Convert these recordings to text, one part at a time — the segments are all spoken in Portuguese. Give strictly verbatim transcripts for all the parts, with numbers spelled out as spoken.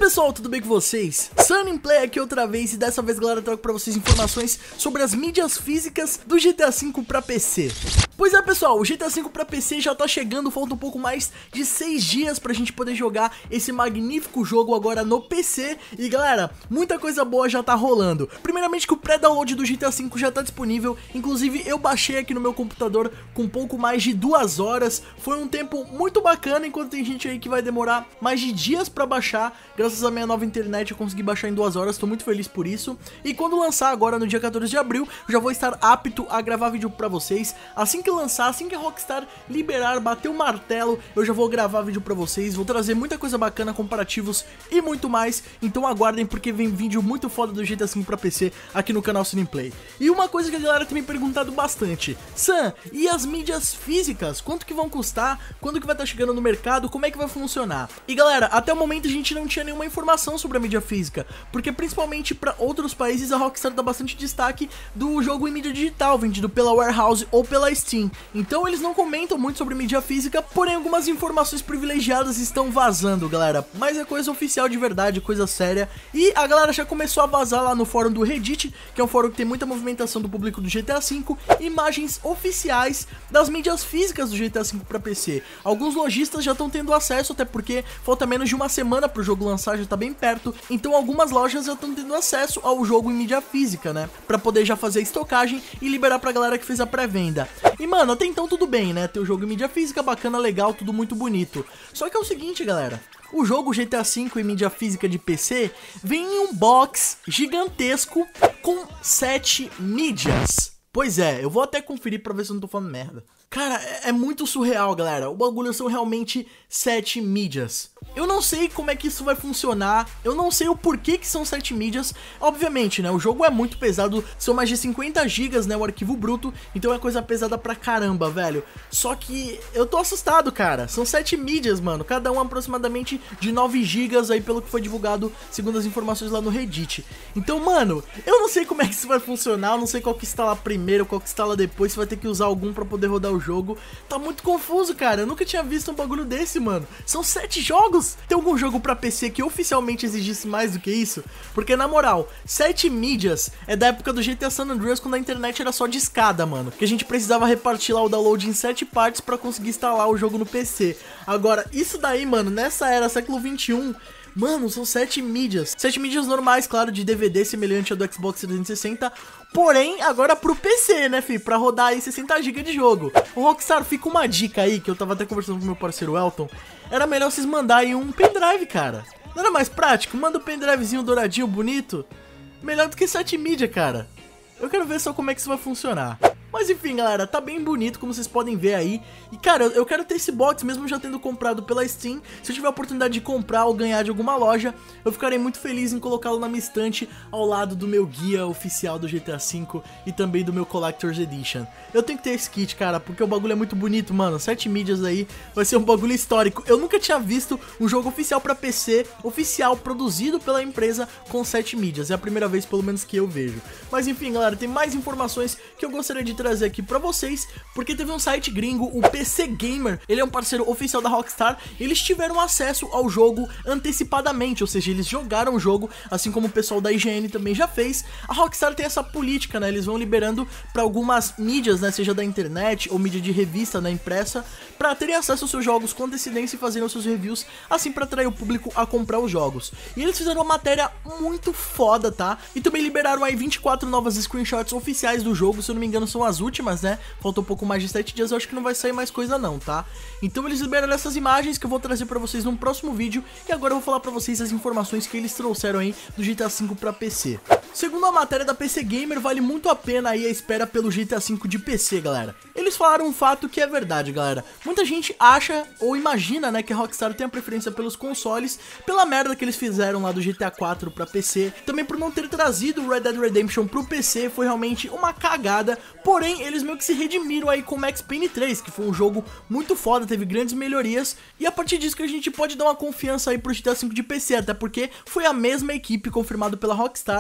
pessoal, tudo bem com vocês? Sunnyplay aqui outra vez e dessa vez, galera, eu trago pra vocês informações sobre as mídias físicas do G T A cinco pra P C. Pois é, pessoal, o G T A cinco pra P C já tá chegando, falta um pouco mais de seis dias pra gente poder jogar esse magnífico jogo agora no P C. E galera, muita coisa boa já tá rolando. Primeiramente que o pré-download do G T A cinco já tá disponível, inclusive eu baixei aqui no meu computador com pouco mais de duas horas. Foi um tempo muito bacana, enquanto tem gente aí que vai demorar mais de dias pra baixar. Graças à minha nova internet eu consegui baixar em duas horas, tô muito feliz por isso. E quando lançar agora no dia quatorze de abril, eu já vou estar apto a gravar vídeo pra vocês. Assim que lançar, assim que a Rockstar liberar, bater o martelo, eu já vou gravar vídeo pra vocês. Vou trazer muita coisa bacana, comparativos e muito mais. Então aguardem, porque vem vídeo muito foda do G T A cinco pra P C aqui no canal Sunnyplay. E uma coisa que a galera tem me perguntado bastante: Sam, e as mídias físicas? Quanto que vão custar? Quando que vai estar chegando no mercado? Como é que vai funcionar? E galera, até o momento a gente não tinha nenhuma informação sobre a mídia física, porque principalmente para outros países a Rockstar dá bastante destaque do jogo em mídia digital, vendido pela Warehouse ou pela Steam. Então eles não comentam muito sobre mídia física, porém algumas informações privilegiadas estão vazando, galera. Mas é coisa oficial de verdade, coisa séria. E a galera já começou a vazar lá no fórum do Reddit, que é um fórum que tem muita movimentação do público do G T A cinco, imagens oficiais das mídias físicas do G T A cinco para P C. Alguns lojistas já estão tendo acesso, até porque falta menos de uma semana pro jogo lançar, já tá bem perto. Então algumas lojas já estão tendo acesso ao jogo em mídia física, né, pra poder já fazer a estocagem e liberar pra galera que fez a pré-venda. E mano, até então tudo bem, né, ter o jogo em mídia física, bacana, legal, tudo muito bonito. Só que é o seguinte, galera, o jogo G T A cinco em mídia física de P C vem em um box gigantesco com sete mídias. Pois é, eu vou até conferir pra ver se eu não tô falando merda. Cara, é, é muito surreal, galera. O bagulho são realmente sete mídias. Eu não sei como é que isso vai funcionar, eu não sei o porquê que são sete mídias. Obviamente, né, o jogo é muito pesado, são mais de cinquenta gigas, né, o arquivo bruto, então é coisa pesada pra caramba, velho. Só que eu tô assustado, cara, são sete mídias, mano, cada um aproximadamente de nove gigas aí, pelo que foi divulgado, segundo as informações lá no Reddit. Então, mano, eu não sei como é que isso vai funcionar, eu não sei qual que instala primeiro, qual que instala depois, você vai ter que usar algum pra poder rodar o jogo. Tá muito confuso, cara, eu nunca tinha visto um bagulho desse, mano. São sete jogos. Tem algum jogo pra P C que oficialmente exigisse mais do que isso? Porque na moral, sete mídias é da época do G T A San Andreas, quando a internet era só de escada, mano, que a gente precisava repartir lá o download em sete partes pra conseguir instalar o jogo no P C. Agora, isso daí, mano, nessa era, século vinte e um, mano, são sete mídias. Sete mídias normais, claro, de D V D, semelhante ao do Xbox trezentos e sessenta. Porém, agora pro P C, né, fi? Pra rodar aí sessenta gigas de jogo. O Rockstar, fica uma dica aí, que eu tava até conversando com meu parceiro Elton. Era melhor vocês mandarem um pendrive, cara. Não era mais prático? Manda um pendrivezinho douradinho, bonito. Melhor do que sete mídias, cara. Eu quero ver só como é que isso vai funcionar. Mas enfim, galera, tá bem bonito, como vocês podem ver aí. E cara, eu quero ter esse box, mesmo já tendo comprado pela Steam. Se eu tiver a oportunidade de comprar ou ganhar de alguma loja, eu ficarei muito feliz em colocá-lo na minha estante, ao lado do meu guia oficial do G T A cinco e também do meu Collector's Edition. Eu tenho que ter esse kit, cara, porque o bagulho é muito bonito, mano. Sete mídias aí, vai ser um bagulho histórico. Eu nunca tinha visto um jogo oficial pra P C, oficial, produzido pela empresa, com sete mídias. É a primeira vez, pelo menos, que eu vejo. Mas enfim, galera, tem mais informações que eu gostaria de trazer aqui pra vocês, porque teve um site gringo, o P C Gamer, ele é um parceiro oficial da Rockstar, eles tiveram acesso ao jogo antecipadamente, ou seja, eles jogaram o jogo, assim como o pessoal da I G N também já fez. A Rockstar tem essa política, né, eles vão liberando pra algumas mídias, né, seja da internet ou mídia de revista, né, impressa, pra terem acesso aos seus jogos com antecedência e fazerem os seus reviews, assim pra atrair o público a comprar os jogos. E eles fizeram uma matéria muito foda, tá? E também liberaram aí vinte e quatro novas screenshots oficiais do jogo, se eu não me engano são as últimas, né? Falta um pouco mais de sete dias, eu acho que não vai sair mais coisa não, tá? Então eles liberaram essas imagens que eu vou trazer pra vocês num próximo vídeo. E agora eu vou falar pra vocês as informações que eles trouxeram aí do G T A cinco pra P C. Segundo a matéria da P C Gamer, vale muito a pena aí a espera pelo G T A cinco de P C, galera. Eles falaram um fato que é verdade, galera. Muita gente acha ou imagina, né, que a Rockstar tem a preferência pelos consoles, pela merda que eles fizeram lá do G T A quatro pra P C. Também por não ter trazido o Red Dead Redemption pro P C, foi realmente uma cagada. Porém, eles meio que se redimiram aí com Max Payne três, que foi um jogo muito foda, teve grandes melhorias. E a partir disso que a gente pode dar uma confiança aí pro G T A cinco de P C, até porque foi a mesma equipe confirmada pela Rockstar que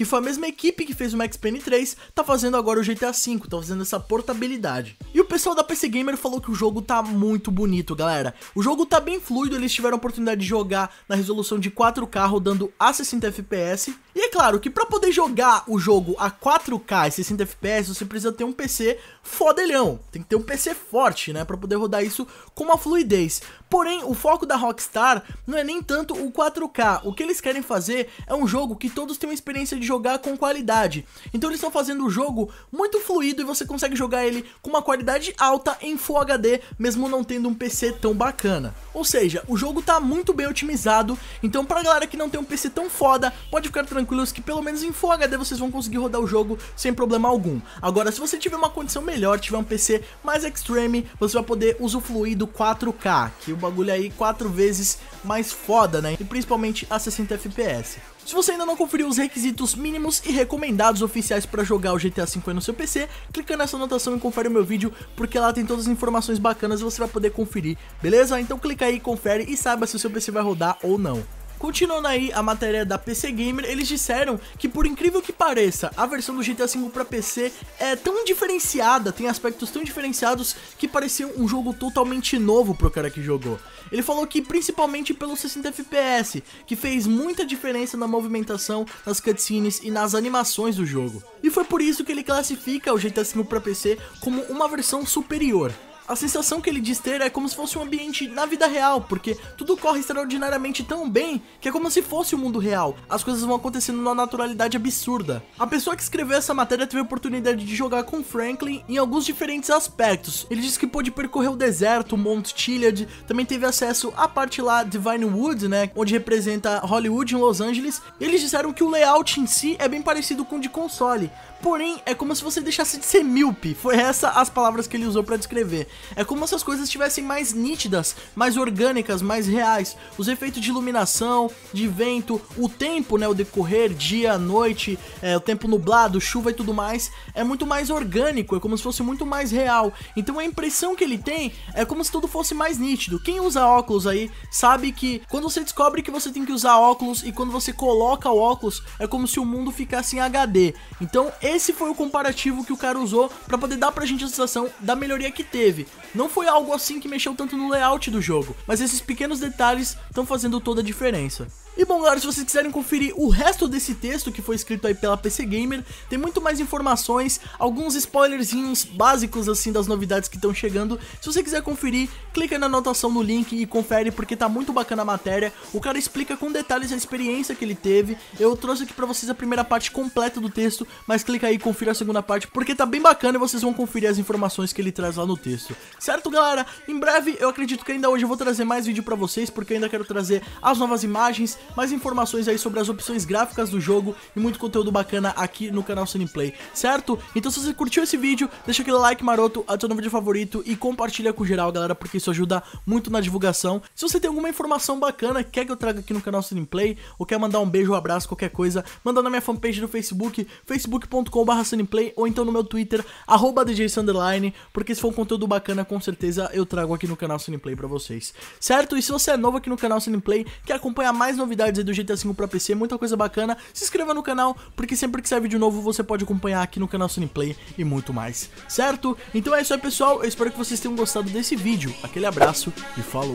foi a mesma equipe que fez o Max Payne três, tá fazendo agora o G T A cinco, tá fazendo essa portabilidade. E o pessoal da P C Gamer falou que o jogo tá muito bonito, galera. O jogo tá bem fluido, eles tiveram a oportunidade de jogar na resolução de quatro K rodando a sessenta F P S. E é claro que pra poder jogar o jogo a quatro K e sessenta F P S, você precisa ter um P C fodelhão. Tem que ter um P C forte, né, pra poder rodar isso com uma fluidez. Porém, o foco da Rockstar não é nem tanto o quatro K. O que eles querem fazer é um jogo que todos tenham experiência de jogar com qualidade. Então eles estão fazendo o jogo muito fluido e você consegue jogar ele com uma qualidade alta em Full H D, mesmo não tendo um P C tão bacana. Ou seja, o jogo tá muito bem otimizado, então pra galera que não tem um P C tão foda, pode ficar tranquilos que pelo menos em Full H D vocês vão conseguir rodar o jogo sem problema algum. Agora, se você tiver uma condição melhor, tiver um P C mais extreme, você vai poder usufruir do quatro K, que o bagulho aí quatro vezes mais foda, né? E principalmente a sessenta F P S. Se você ainda não conferiu os requisitos mínimos e recomendados oficiais para jogar o G T A cinco aí no seu P C, clica nessa anotação e confere o meu vídeo, porque lá tem todas as informações bacanas e você vai poder conferir, beleza? Então clica aí, confere e saiba se o seu P C vai rodar ou não. Continuando aí a matéria da P C Gamer, eles disseram que, por incrível que pareça, a versão do G T A cinco para P C é tão diferenciada, tem aspectos tão diferenciados que parecia um jogo totalmente novo pro cara que jogou. Ele falou que principalmente pelo sessenta F P S, que fez muita diferença na movimentação, nas cutscenes e nas animações do jogo. E foi por isso que ele classifica o G T A cinco para P C como uma versão superior. A sensação que ele diz ter é como se fosse um ambiente na vida real, porque tudo corre extraordinariamente tão bem que é como se fosse o mundo real. As coisas vão acontecendo numa naturalidade absurda. A pessoa que escreveu essa matéria teve a oportunidade de jogar com Franklin em alguns diferentes aspectos. Ele disse que pôde percorrer o deserto, o Mount Chiliad, também teve acesso à parte lá de Vinewood, né, onde representa Hollywood em Los Angeles. E eles disseram que o layout em si é bem parecido com o de console, porém é como se você deixasse de ser míope. Foi essa as palavras que ele usou para descrever. É como se as coisas estivessem mais nítidas, mais orgânicas, mais reais. Os efeitos de iluminação, de vento, o tempo, né, o decorrer, dia, noite, é, o tempo nublado, chuva e tudo mais, é muito mais orgânico, é como se fosse muito mais real. Então a impressão que ele tem é como se tudo fosse mais nítido. Quem usa óculos aí sabe que quando você descobre que você tem que usar óculos e quando você coloca o óculos, é como se o mundo ficasse em H D. Então esse foi o comparativo que o cara usou para poder dar pra gente a sensação da melhoria que teve. Não foi algo assim que mexeu tanto no layout do jogo, mas esses pequenos detalhes estão fazendo toda a diferença. E bom, galera, se vocês quiserem conferir o resto desse texto que foi escrito aí pela P C Gamer, tem muito mais informações, alguns spoilerzinhos básicos assim das novidades que estão chegando. Se você quiser conferir, clica na anotação no link e confere, porque tá muito bacana a matéria. O cara explica com detalhes a experiência que ele teve. Eu trouxe aqui pra vocês a primeira parte completa do texto, mas clica aí e confira a segunda parte, porque tá bem bacana e vocês vão conferir as informações que ele traz lá no texto. Certo, galera? Em breve, eu acredito que ainda hoje eu vou trazer mais vídeo pra vocês, porque eu ainda quero trazer as novas imagens, mais informações aí sobre as opções gráficas do jogo e muito conteúdo bacana aqui no canal Sunny Play, certo? Então se você curtiu esse vídeo, deixa aquele like maroto, adiciona o vídeo favorito e compartilha com geral, galera, porque isso ajuda muito na divulgação. Se você tem alguma informação bacana que quer que eu traga aqui no canal Sunny Play, ou quer mandar um beijo, um abraço, qualquer coisa, manda na minha fanpage do Facebook, facebook ponto com barra sunnyplay, ou então no meu Twitter, arroba D J Sunderline, porque se for um conteúdo bacana, com certeza eu trago aqui no canal Sunny Play pra vocês, certo? E se você é novo aqui no canal Sunny Play, quer acompanhar mais novidades aí do G T A cinco pra P C, muita coisa bacana, se inscreva no canal, porque sempre que sair vídeo novo você pode acompanhar aqui no canal Sunny Play e muito mais, certo? Então é isso aí, pessoal, eu espero que vocês tenham gostado desse vídeo, aquele abraço e falou!